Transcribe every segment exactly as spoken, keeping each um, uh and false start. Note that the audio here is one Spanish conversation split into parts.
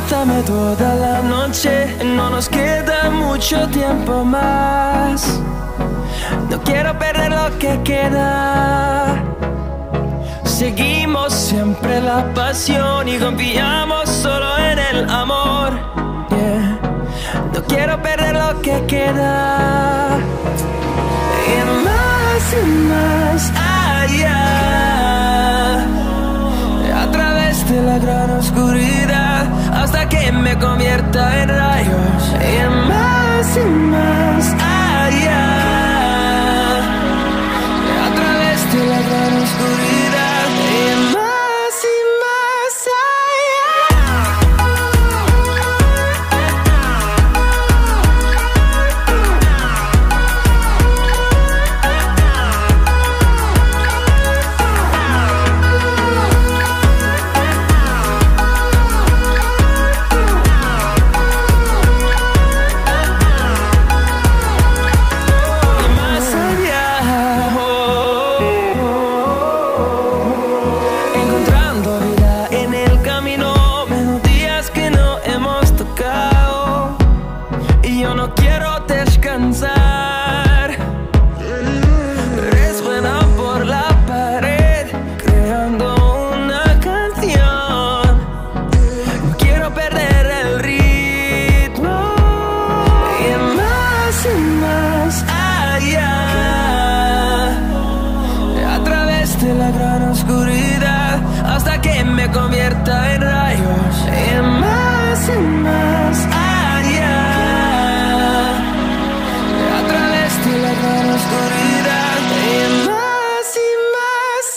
abrázame toda la noche. No nos queda mucho tiempo más. No quiero perder lo que queda. Seguimos siempre la pasión y confiamos solo en el amor. Yeah. No quiero perder lo que queda. Y más y más allá, a través de la gran oscuridad, hasta que me convierta en rayos. Y más y más allá, a través de la gran oscuridad. Y más y más convierta en rayos. Y más y más allá, a través de la gran oscuridad. Y más y más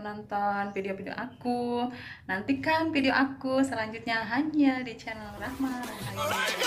nonton video-video aku. Nantikan video aku selanjutnya hanya di channel Rahma Rahayu.